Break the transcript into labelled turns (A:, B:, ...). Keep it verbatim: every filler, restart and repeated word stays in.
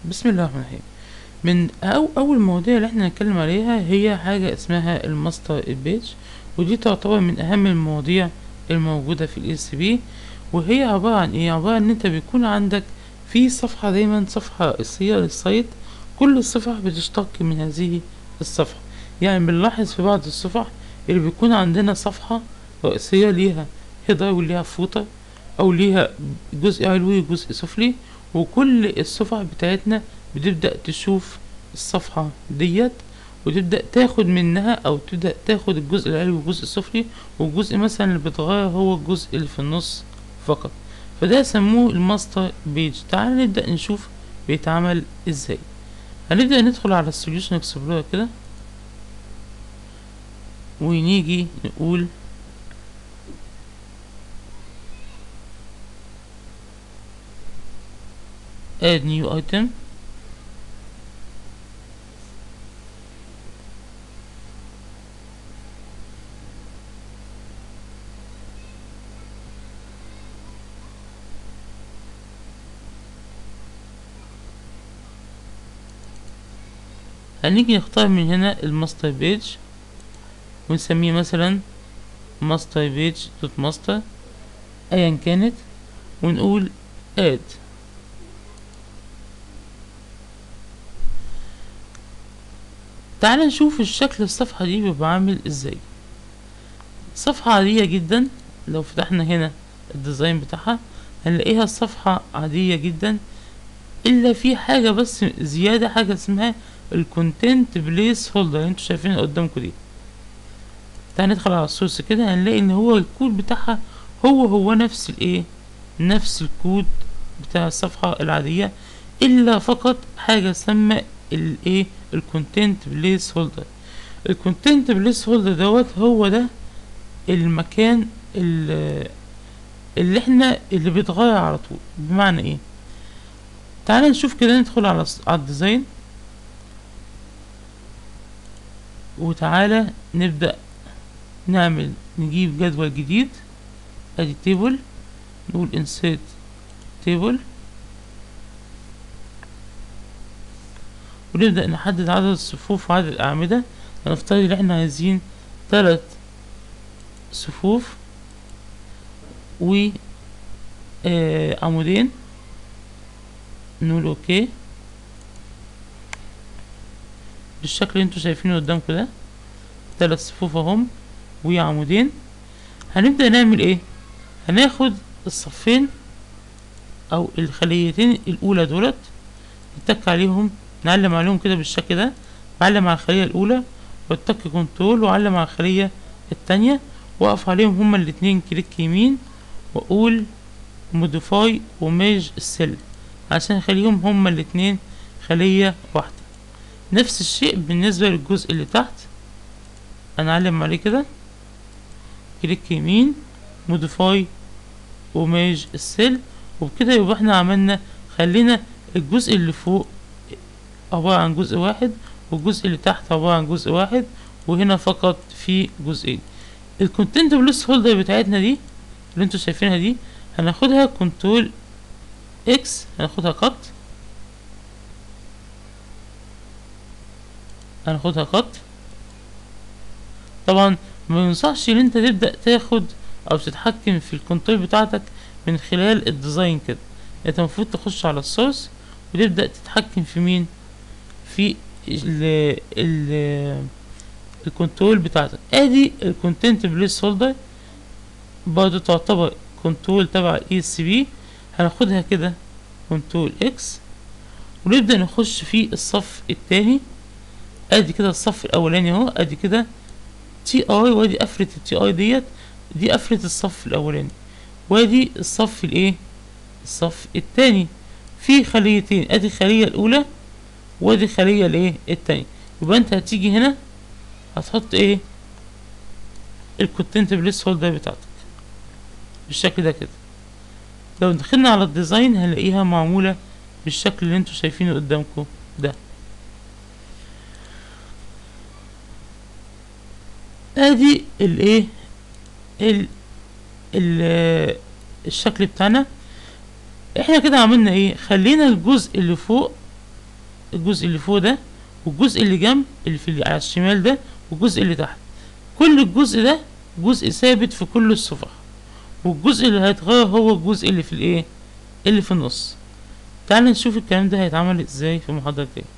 A: بسم الله الرحمن الرحيم. من أو أول مواضيع اللي احنا هنتكلم عليها هي حاجة اسمها الماستر بيج، ودي تعتبر من أهم المواضيع الموجودة في ال اس بي. وهي عبارة عن ايه؟ عبارة عن ان انت بيكون عندك في صفحة، دايما صفحة رئيسية للسايت، كل الصفح بتشتق من هذه الصفحة. يعني بنلاحظ في بعض الصفح اللي بيكون عندنا صفحة رئيسية ليها هيدر وليها فوتر، أو ليها جزء علوي وجزء سفلي، وكل الصفح بتاعتنا بتبدأ تشوف الصفحة ديت وتبدأ تاخد منها، أو تبدأ تاخد الجزء العلوي والجزء السفلي، والجزء مثلا اللي بيتغير هو الجزء اللي في النص فقط. فده سموه الماستر بيج. تعال نبدأ نشوف بيتعمل ازاي. هنبدأ ندخل على السوليوشن اكسبلورر كده، ونيجي نقول add new item. هنيجي نختار من هنا الماستر بيج، ونسميه مثلا ماستر بيج دوت ماستر ايا كانت، ونقول اد. تعال نشوف الشكل الصفحة دي بيبقى عامل ازاي. صفحة عادية جدا، لو فتحنا هنا الديزاين بتاعها هنلاقيها صفحة عادية جدا، الا في حاجة بس زيادة، حاجة اسمها الكونتنت بليس هولدر انتوا شايفينها قدامكم دي. تعال ندخل على السورس كده، هنلاقي ان هو الكود بتاعها هو هو نفس الايه، نفس الكود بتاع الصفحة العادية، الا فقط حاجة اسمها الايه، الكونتنت بليس هولدر. الكونتنت بليس هولدر دوت هو ده المكان اللي, اللي احنا اللي بيتغير على طول. بمعنى ايه؟ تعال نشوف كده، ندخل على على الديزاين، وتعالى نبدأ نعمل نجيب جدول جديد. ادي تيبل، نقول insert تيبل، ونبدأ نحدد عدد الصفوف وعدد الأعمدة. هنفترض ان احنا عايزين تلات صفوف و آه عمودين، نقول اوكي بالشكل اللي انتوا شايفينه قدامكم ده، تلات صفوف اهم وعمودين. هنبدأ نعمل ايه؟ هناخد الصفين او الخليتين الاولى دولت، نتك عليهم، نعلم عليهم كده بالشكل ده، بعلم على الخلية الاولى واتك كنترول وعلم على الخلية التانية، واقف عليهم هما الاتنين كليك يمين، واقول موديفاي وميج السيل عشان اخليهم هما الاتنين خلية واحدة. نفس الشيء بالنسبة للجزء اللي تحت، انا اعلم عليه كده كليك يمين، موديفاي وميج السيل، وبكده يبقى احنا عملنا، خلينا الجزء اللي فوق عبارة عن جزء واحد، والجزء اللي تحت عبارة عن جزء واحد، وهنا فقط في جزئين. الكونتنت بليس هولدر بتاعتنا دي اللي انتوا شايفينها دي، هناخدها كنترول اكس، هناخدها قط، هناخدها قط. طبعا ما ينصحش ان انت تبدأ تاخد او تتحكم في الكنترول بتاعتك من خلال الديزاين كده. انت المفروض تخش على السورس وتبدأ تتحكم في مين، في ال ال الكنترول بتاعتك. ادي الكونتنت بليس هولدر، برضه تعتبر كنترول تبع الاي اس بي. هناخدها كده كنترول اكس، ونبدأ نخش في الصف التاني. ادي كده الصف الاولاني اهو، ادي كده تي اي، وادي قفلة التي اي ديت، دي قفلة الصف الاولاني، وادي الصف الايه، الصف التاني. في خليتين، ادي الخلية الاولى وادي الخلية الايه التانية. يبقى انت هتيجي هنا هتحط ايه، الكونتنت بليس هولدر بتاعتك بالشكل ده كده. لو دخلنا على الديزاين هنلاقيها معمولة بالشكل اللي انتوا شايفينه قدامكم ده. ادي الايه ال ال الشكل بتاعنا. احنا كده عملنا ايه، خلينا الجزء اللي فوق الجزء اللي فوق ده، والجزء اللي جنب اللي في اللي على الشمال ده، والجزء اللي تحت. كل الجزء ده جزء ثابت في كل الصفح، والجزء اللي هيتغير هو الجزء اللي في الايه اللي في النص. تعال نشوف الكلام ده هيتعمل ازاي في محاضرة تاني.